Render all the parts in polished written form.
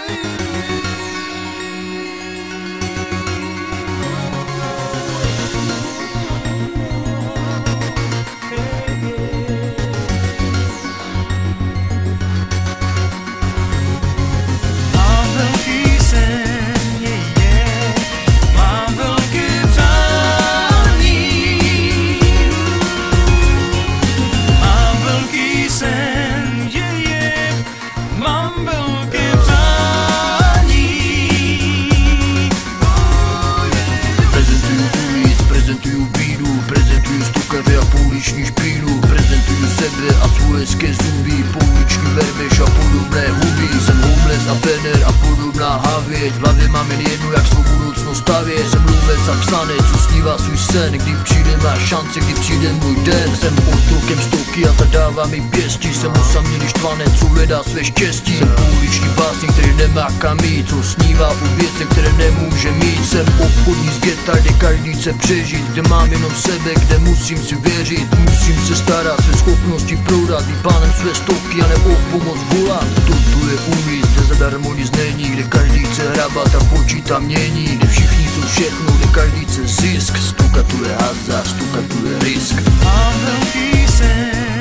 Prezentuju sebe a svoje hezké zuby, pouliční vermeš a podobné huby. Jsem homeless a trenér a podobná havěť, v hlavě mám jen jednu, jak svou budoucnost stavět. Jsem mluvec a psanec, co snívá svůj sen, kdy přijde má šance, kdy přijde můj den. Jsem otrokem stoky a ta dává mi pěstí, jsem osamělý štvanec, co hledá své štěstí. Jsem pouliční básník, který nemá kam jít, co snívá o věcech, které nemůže mít. Jsem obchodní z geta, kde každý chce přežít, kde mám jenom sebe, kde musím si věřit. Musím se starat, své schopnosti prodat, být pánem své stovky a nebo pomoc volat. Toto je ulic, kde zadarmo nic není, kde každý chce hrabat a počítá mění, kde všichni jsou všechno, kde každý chce zisk. Stuka tu je hazard, stuka tu je risk. Mám velký sen,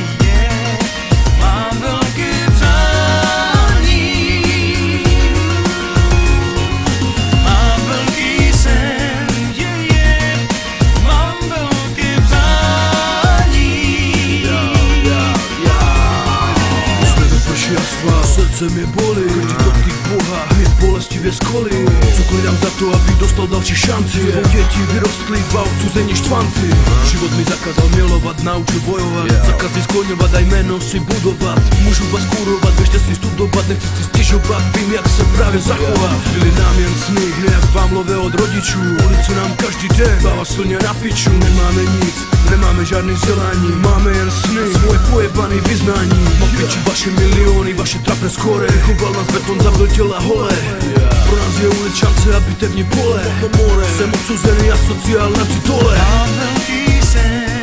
mám velké přání. Mám velký sen, mám velké přání. Sledu prší asfalt, srdce mi bolí, každý dotyk Boha je bolestivě skolí. Cokoliv dám za to, abych dostal další šanci. Svou děti vyrostly v odsuzení štvanci. Život mi zakázal milovat, naučil bojovat, zakázal skloňovat a jméno si budovat. Můžu vás kurovat, běžte si studovat, nechci si stěžovat, vím jak se právě zachovat. Byly nám jen sny, jak vám lové od rodičů. Ulice nám každý den dává silně na piču. Nemáme nic, nemáme žádný vzdělání, máme jen sny, svoje pojebaný vyznání. Mám piči vaše miliony, vaše trapné skóre, choval nás beton, zabil těla holé. Pro nás je ulic šance a bitevní pole. Jsem odsuzený a sociál na titule. Mám velký sen.